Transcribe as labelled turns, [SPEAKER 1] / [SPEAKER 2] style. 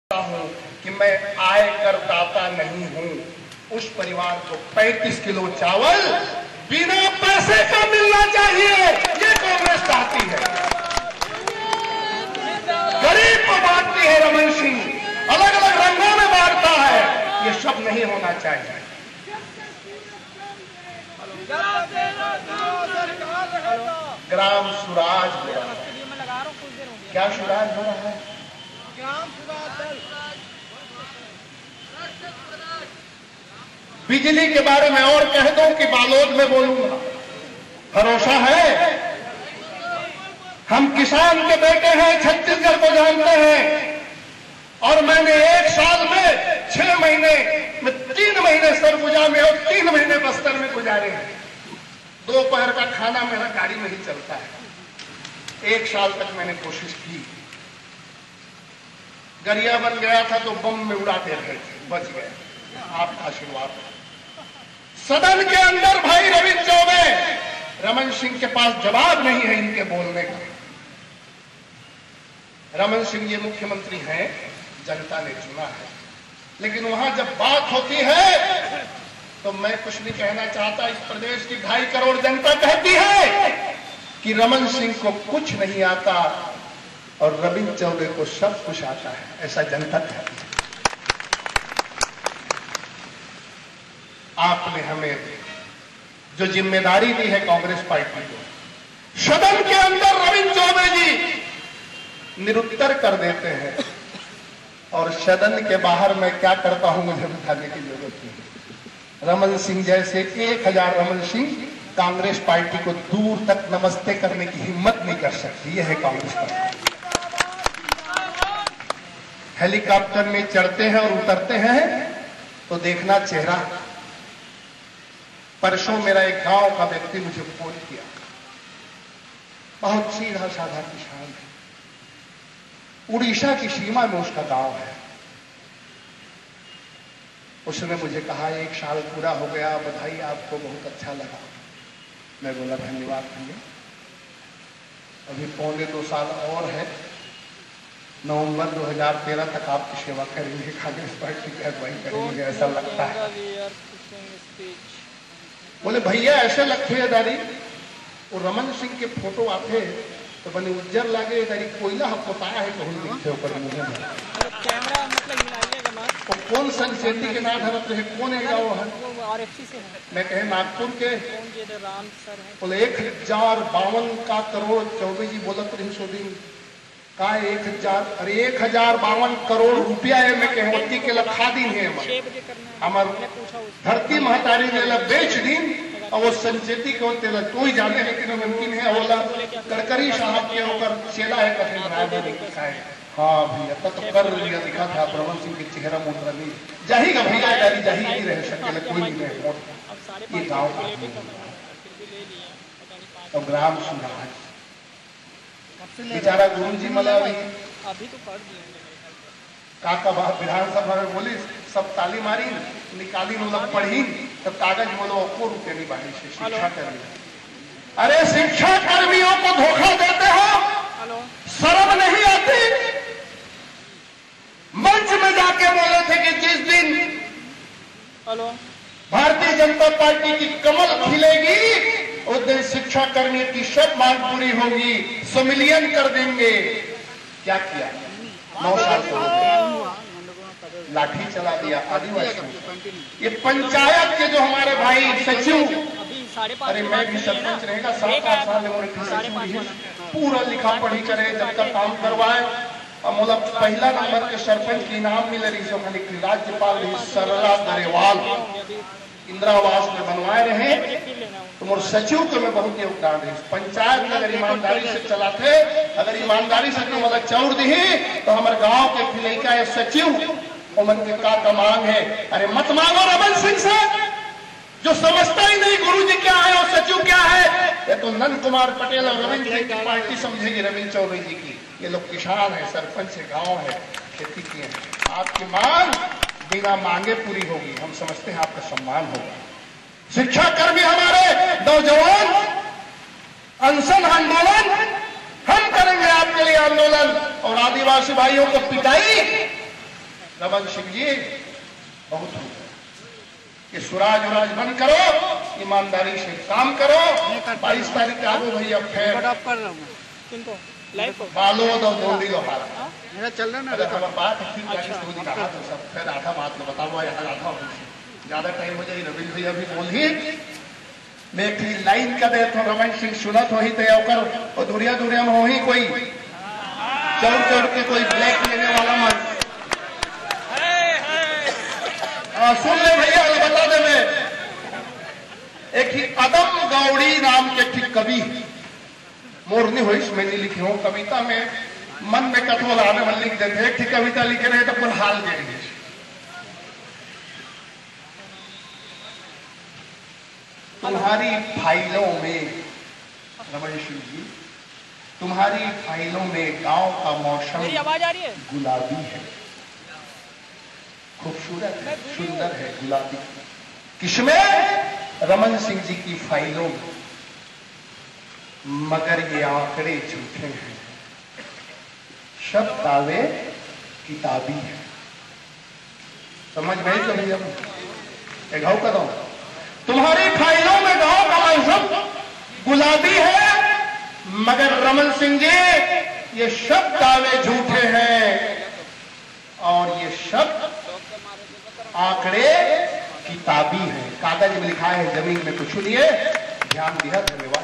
[SPEAKER 1] हूं कि मैं आयकरदाता नहीं हूं। उस परिवार को 35 किलो चावल बिना पैसे का मिलना चाहिए, ये कांग्रेस चाहती है। गरीब को बांटती है रमन सिंह, अलग अलग रंगों में बांटता है, ये सब नहीं होना चाहिए। ग्राम सुराज हो रहा है। क्या सुराज हो रहा है? बिजली के बारे में और कह दो कि बालोद में बोलूंगा। भरोसा है? हम किसान के बेटे हैं, छत्तीसगढ़ को जानते हैं। और मैंने एक साल में 6 महीने में 3 महीने सरगुजा में और 3 महीने बस्तर में गुजारे हैं। दोपहर का खाना मेरा गाड़ी में ही चलता है। 1 साल तक मैंने कोशिश की। गरिया बन गया था तो बम में उड़ाते रहे थे, बच गए, आपका आशीर्वाद। सदन के अंदर भाई रविंद्र चौबे, रमन सिंह के पास जवाब नहीं है इनके बोलने का। रमन सिंह ये मुख्यमंत्री हैं, जनता ने चुना है, लेकिन वहां जब बात होती है तो मैं कुछ नहीं कहना चाहता। इस प्रदेश की 2.5 करोड़ जनता कहती है कि रमन सिंह को कुछ नहीं आता और रविंद्र चौबे को सब कुछ आता है, ऐसा जनता कहती है। आपने हमें जो जिम्मेदारी दी है कांग्रेस पार्टी को, सदन के अंदर रविंद्र चौबे जी निरुत्तर कर देते हैं और सदन के बाहर मैं क्या करता हूं मुझे बताने की जरूरत नहीं। रमन सिंह जैसे 1000 रमन सिंह कांग्रेस पार्टी को दूर तक नमस्ते करने की हिम्मत नहीं कर सकती। यह है कांग्रेस पार्टी। हेलीकॉप्टर में चढ़ते हैं और उतरते हैं तो देखना चेहरा। परसों मेरा एक गांव का व्यक्ति मुझे फोन किया, बहुत सीधा साधा किसान है, उड़ीसा की सीमा में उसका गांव है। उसने मुझे कहा 1 साल पूरा हो गया, बधाई आपको, बहुत अच्छा लगा। मैं बोला धन्यवाद भैया, अभी 2.25 साल और है, नवंबर 2013 तक आपकी सेवा करेंगे, कांग्रेस पार्टी की अगुवाई करेंगे, ऐसा लगता है। बोले भैया ऐसे लगते है दारी, वो रमन सिंह के फोटो आते तो बने उज्जर लागे दारी, कोयला पोताया है कहूँ दिखते ऊपर मुझे कैमरा मतलब तो कौन संचेती के नाम धरत रहे, कौन है गाँव है? मैं कहे नागपुर के। बोले 1052 करोड़ चौबे जी बोलत रही सो दिन का 1052 करोड़ रुपया है। मैं कहे वत्ती के लखा दिन है हमार धरती महतारी ने बेच दिन और वो संचेती के होते तो ही जाने है कि मुमकिन है होला गडकरी साहब के ऊपर चेला है कठिन बनाया दिखा है। हाँ भैया तो कर लिया दिखा था रमन सिंह के चेहरा मुद्रा नहीं जाहिगा भैया गाड़ी जाही नहीं रह सके, कोई नहीं रहे। ये गाँव तो ग्राम सुराज बेचारा गुरु जी मतलब अभी तो पढ़ काका विधानसभा में बोली सब ताली मारी निकाली मतलब पढ़ी तब कागज बोलो को रुपये नहीं बाड़ी से शिक्षा कर्मी। अरे शिक्षा कर्मियों को धोखा देते हो, शर्म नहीं आती? मंच में जाके बोले थे कि जिस दिन भारतीय जनता पार्टी की कमल खिलेगी उस दिन शिक्षा कर्मी की सब मांग पूरी होगी, सम्मिलियन कर देंगे। क्या किया? 9 साल हो गए, लाठी चला दिया आदिवासी। ये पंचायत के जो हमारे भाई सचिव, अरे मैं भी सरपंच रहेगा 7-8 साल उम्र की सचिव, पूरा लिखा पढ़ी करे जब तक काम करवाए। मतलब पहला नंबर के सरपंच की इनाम मिले रही, राज्यपाल सरला गरेवाल इंदिरावास में बनवाए रहे तो मोर सचिव को मैं बहुत योगदान है। पंचायत में अगर ईमानदारी से चलाते, अगर ईमानदारी से तो मतलब चौड़ दी तो हमारे गांव के फिलैका है सचिव उमन के का मांग है। अरे मत मांगो रमन सिंह से, जो समझता ही नहीं गुरु जी क्या है और सचिव क्या है। ये तो नंद कुमार पटेल और रविंद्र सिंह की पार्टी समझेगी रविंद्र चौबे जी की। ये लोग किसान है, सरपंच है, गाँव है, खेती की है। आपकी मांग बिना मांगे पूरी होगी, हम समझते हैं आपका सम्मान होगा। शिक्षा कर्मी हमारे नौजवान अनशन आंदोलन हम करेंगे आपके लिए आंदोलन, और आदिवासी भाइयों को पिटाई रमन सिंह जी बहुत हो गया, ये सुराज उराज बंद करो, ईमानदारी से काम करो। 22 तारीख आ गो भैया, फिर बालोद और दोंडी लोहार
[SPEAKER 2] मेरा चल रहा ना।
[SPEAKER 1] अगर बात कहा तो सब फिर आधा बात में बताऊंगा, आधा ज्यादा टाइम हो जाए। रविंद्र भैया भी बोल ही मैं एक लाइन का दे तो रमन सिंह सुनत हो ही तय कर, और दूरिया दूरिया में हो ही कोई चढ़ चढ़ के कोई ब्लैक लेने वाला मत। सुन ले भैया, बता दे मैं एक ही अदम गौड़ी नाम के ठीक कवि मोरनी हुई मैंने लिखी हूं कविता में, मन में कठोर आने वाले लिख देते एक ठीक कविता लिखे रहे तो कुल हाल दे रही। तुम्हारी फाइलों में रमन सिंह जी, तुम्हारी फाइलों में गांव का मौसम
[SPEAKER 3] आवाज आ रही है,
[SPEAKER 1] गुलाबी है, खूबसूरत है, सुंदर है, गुलाबी। किसमें? रमन सिंह जी की फाइलों में। मगर ये आंकड़े झूठे हैं, सब दावे किताबी है। समझ में कभी हम एक घाव का दो, तुम्हारी फाइलों में गांव का मौसम गुलाबी है, मगर रमन सिंह जी ये सब दावे झूठे हैं, और ये सब आंकड़े किताबी है, कागज में लिखा है, जमीन में कुछ नहीं है। ध्यान दिया, धन्यवाद।